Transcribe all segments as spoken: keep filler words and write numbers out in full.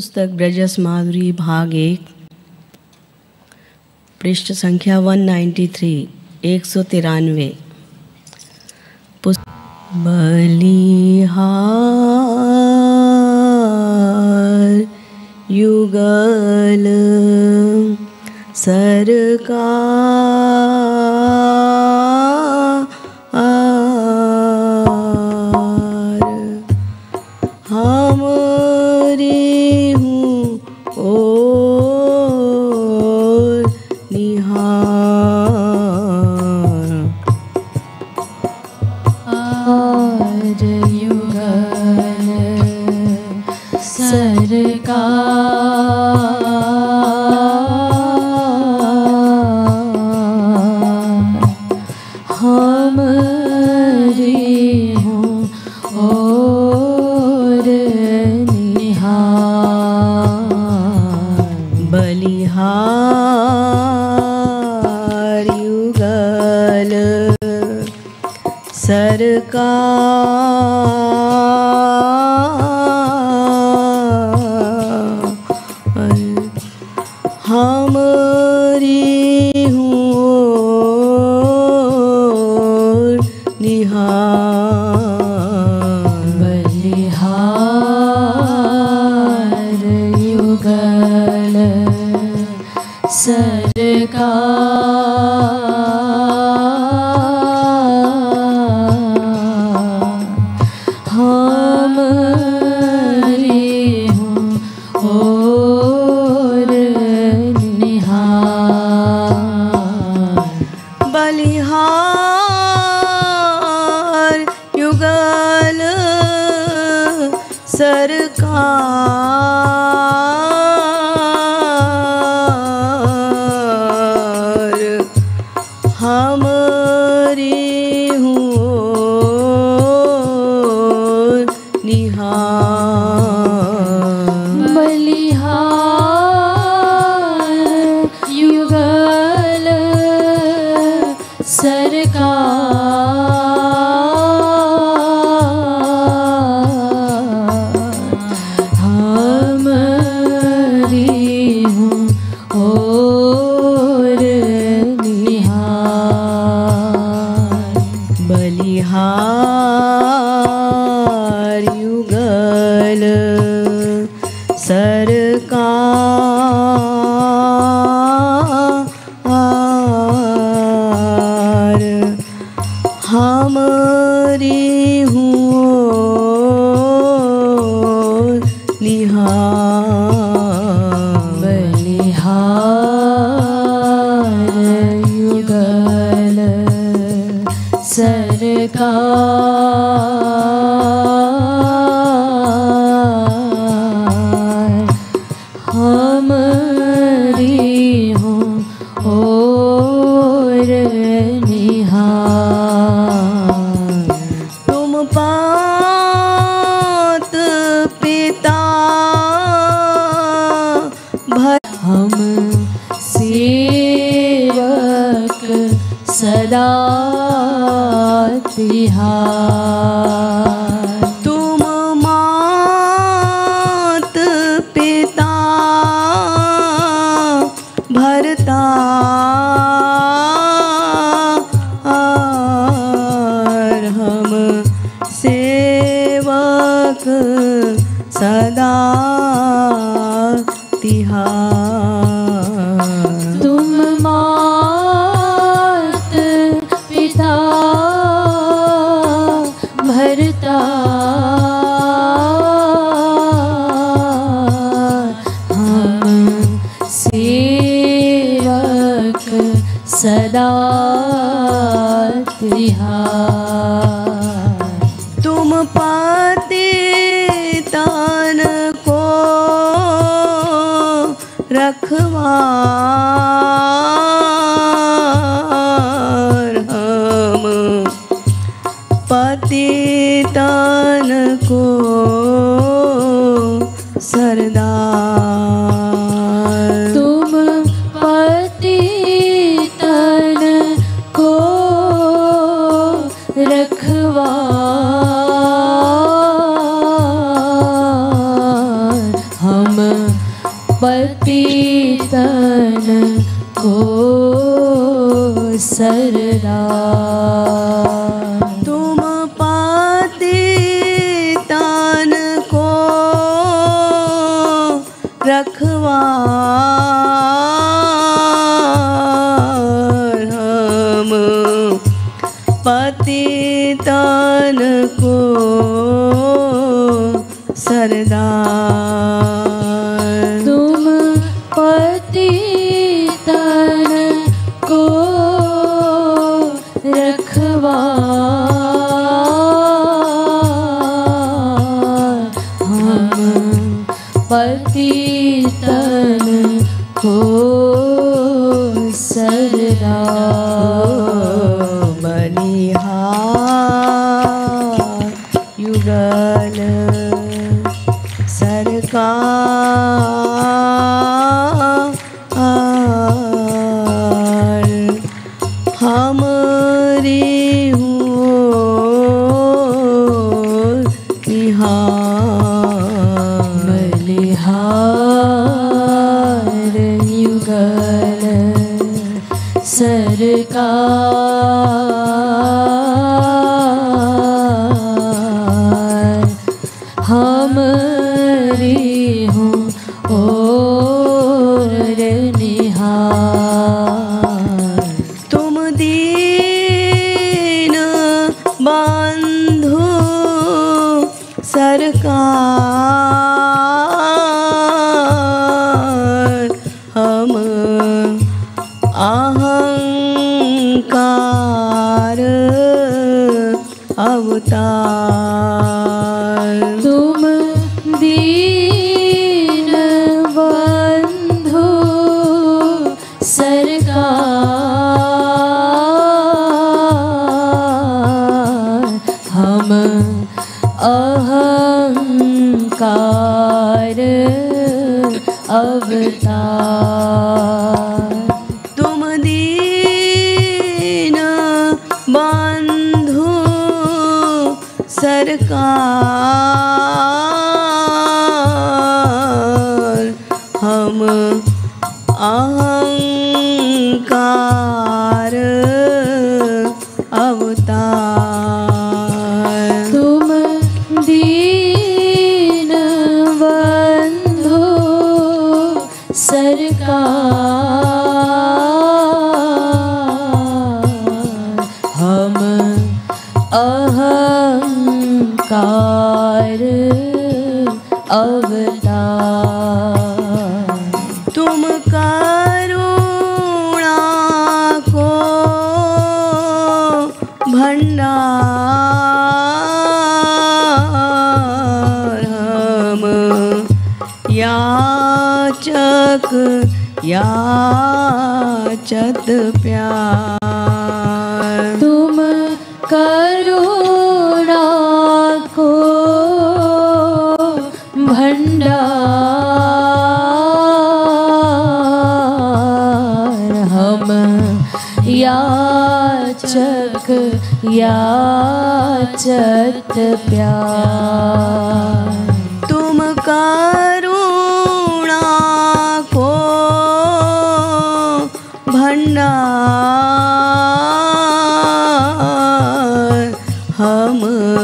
पुस्तक ब्रजस माधुरी भाग एक, पृष्ठ संख्या एक सौ तिरानवे, एक सौ तिरानवे। बलिहार युगल सरकार हमरी हूँ और निहार आर युगल सरकार हमरी हूँ और निहार बलिहार युगल सरकार हमरी हूँ और निहार बलिहार युगल सरकार हमरी हूँ और निहार बलिहार युगल सरकार हमरी हूँ और निहार बलिहार युगल सरकार हमरी हूँ और निहार बलिहार युगल सरकार हमरी हूँ और निहार बलिहार युगल सरकार हमरी हूँ और निहार तुम पात पिता भर हम सेवक सदा तिहार तुम मात पिता भरता हम सेवक सदा तिहार तुम मात पिता भरता हम सेवक सदा तिहार तुम पतितन को रखवार हम पतितन को सरदार तुम पतितन को रखवार हम पतितन को सरदार। तुम पतितन को रखवार, हम पतितन को सरदार। तुम पतितन को रखवार, हम पतितन को सरदार। बलिहार युगल सरकार, हमरी होर निहार। बलिहार युगल सरकार, हमरी हूँ और निहार। तुम दीन बंधु सरकार, हम अहंकार अवतार। तुम दीन बंधु सरकार, हम अहंकार अवतार। तुम दीन बंधु सरकार, हम अहंकार अवतार। तुम दीन बंधु सरकार, हम अहंकार अवतार। तुम करुणा को भंडार, हम याचक याचत प्यार। तुम करुणा को भंडार, हम याचक याचत प्यार। तुम करुणा को भंडार, हम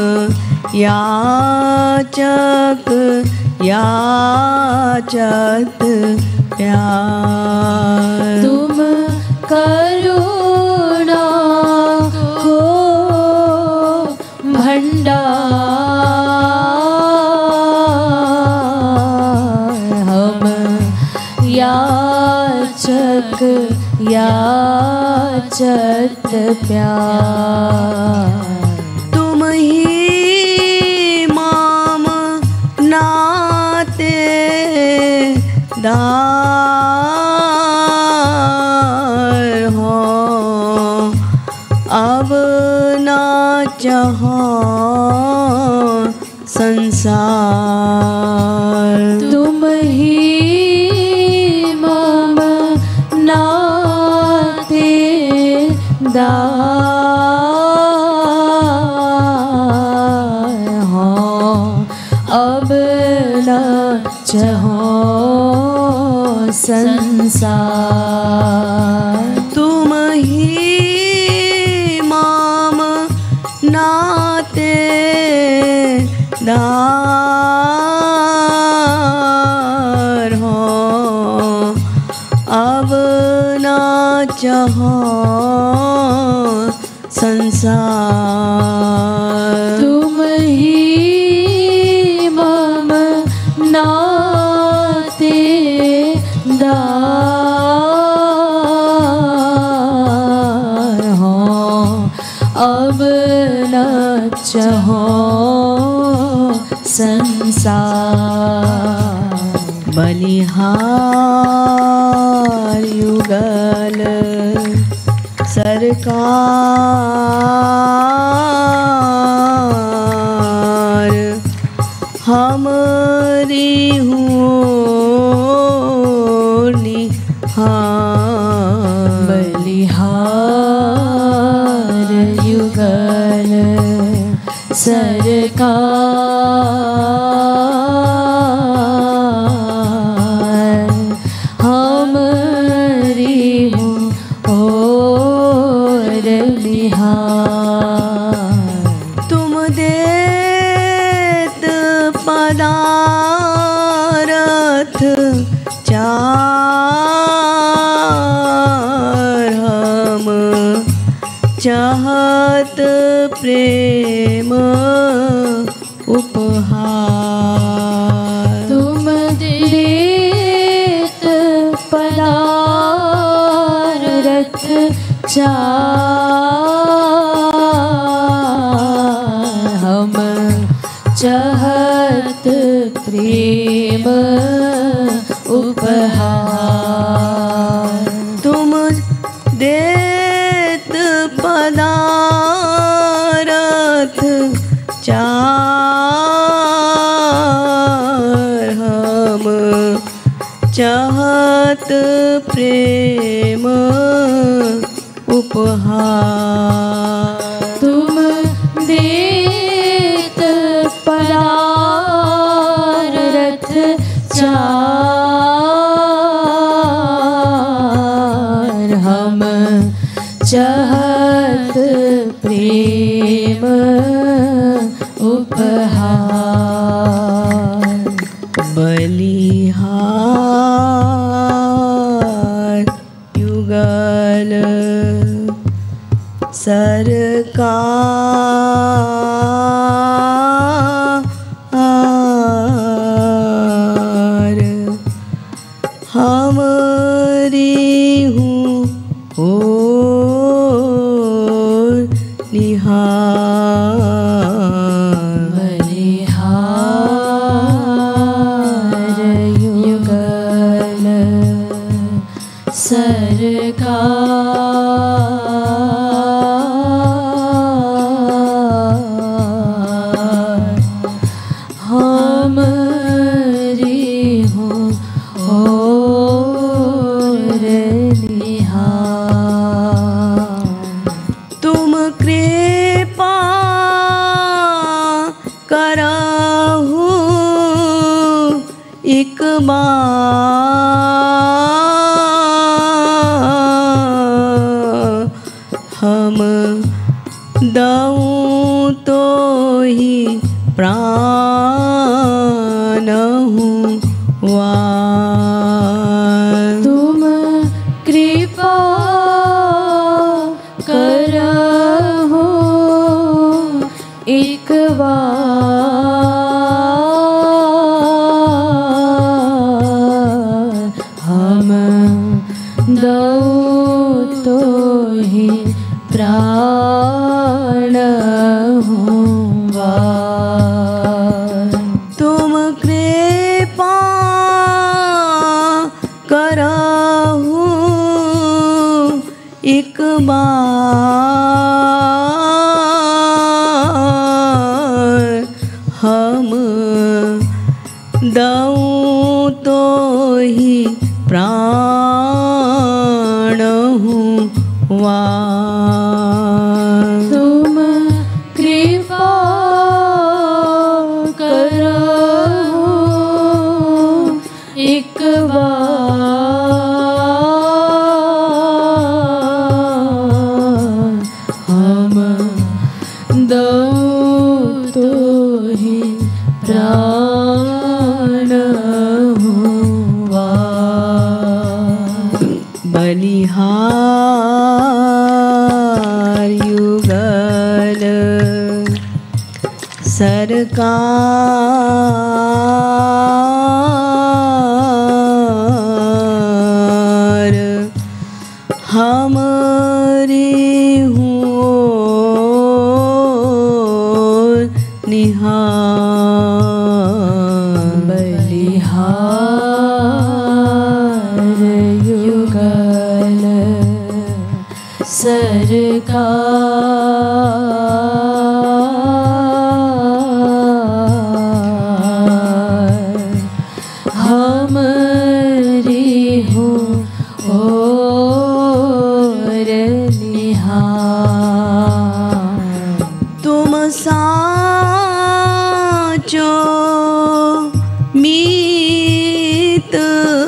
याचक याचत प्यार। तुम करुणा को भंडार, हम याचक याचत प्यार। तुम ही माम नाते दार हो, अब ना चाहो संसार। तुम ही मम नाते दार हो, अब न चाहो संसार तुम ही माम नाते दार हो अब ना चाहो संसार तुम ही मम नाते दार हो अब न चाहो संसार बलिहार युगल सरकार हमारी हूँ निहार बलिहार युगल सरकार हमारी हूँ और निहार तुम देत पदारथ चार हम चाहत प्रेम उपहार तुम देत पदारथ चार हम चाहत प्रेम उपहार तुम देत पदारथ चार हम चाहत प्रेम उपहार तुम देत पदारथ चार हम चाहत प्रेम उपहार बलिहार युगल सरकार हमारी हूँ और निहार बलिहार युगल सरकार हमारी हूँ और निहार तुम कृपा करहु एक बार हम दऊँ तो ही प्राण हूँ वार तुम कृपा करहु एक बार हम दऊँ तो ही प्राण हूँ वार तुम कृपा करहु एक बार हम दऊँ तो ही प्राण हूँ वार तुम कृपा करहु एक बार हुआ बलिहार युगल सरकार हमारी हुओ निहार बलिहार युगल सरकार हमारी हो और निहार तुम साचो मीत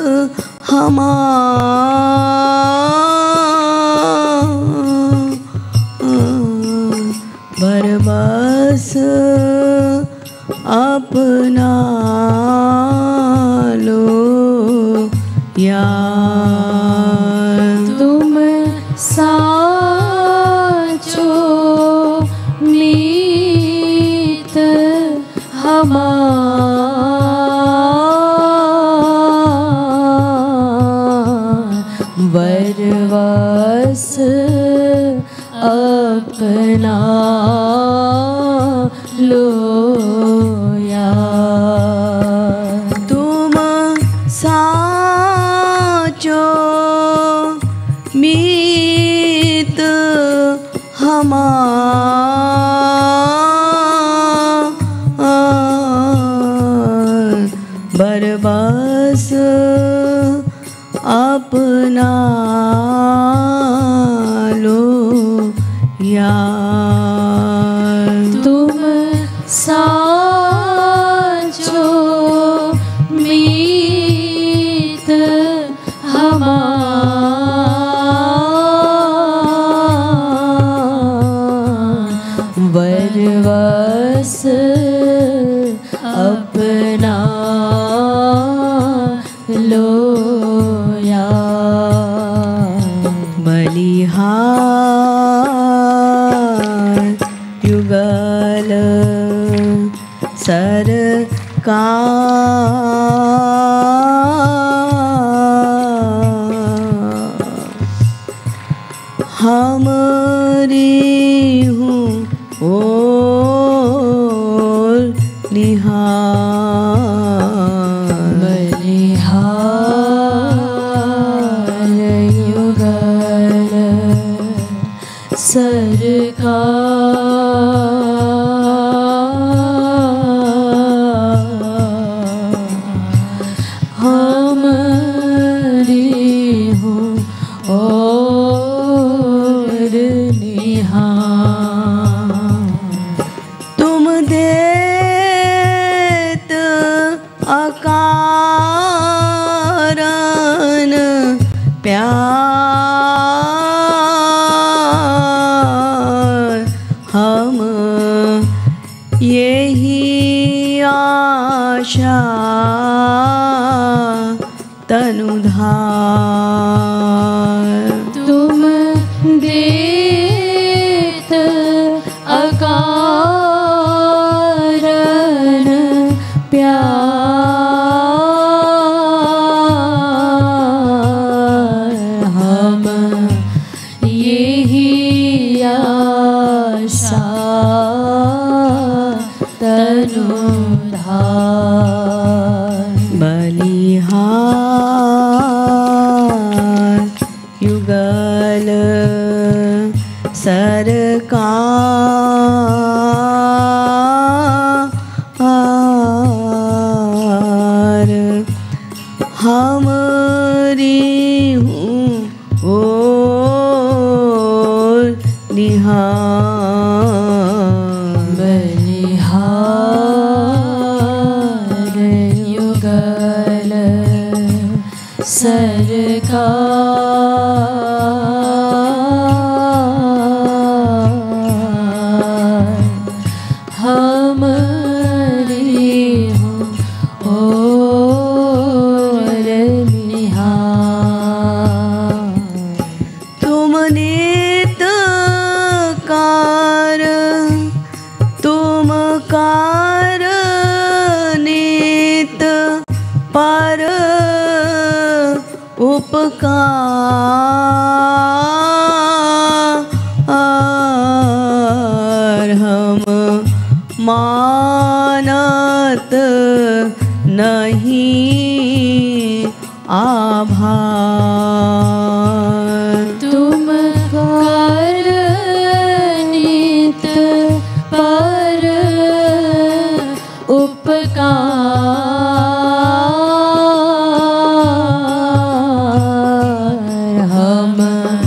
हमार बरबस अपना लो यार तुम साचो मीत हमार वरवस अपना लो यार तुम साचो मीत हमार बरबस अपना लो यार तुम साचो मीत हमार वरवस अपना लो यार बलिहार युगल सरकार हमारी हूँ और निहार बलिहार युगल सरकार हमारी हूँ और निहार तुम देत अकारण प्यार हम यही आशा तनुधार तुम देत अकारण प्यार हम यही आशा तनुधार बलिहार युगल सरकार हमारी हूँ और निहार बलिहार युगल सरकार हमारी हो उपकार हम मानत नहीं आभार। तुम कर नित पर उपकार हम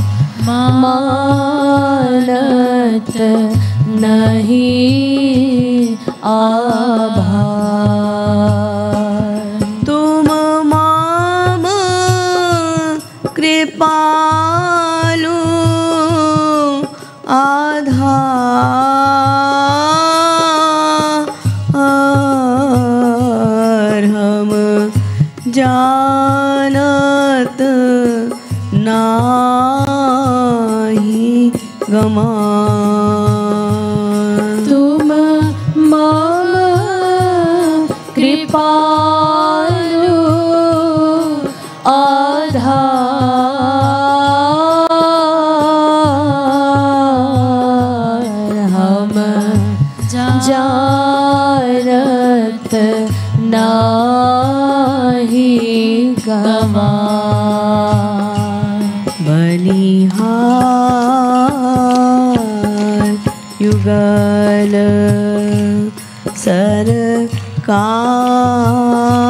मानत नहीं आभार। तुम माम कृपालु आधार हम जानत नाही गमान। तुम मम कृपालु आधार हम जानत नाही गवान। बलिहार युगल सरकार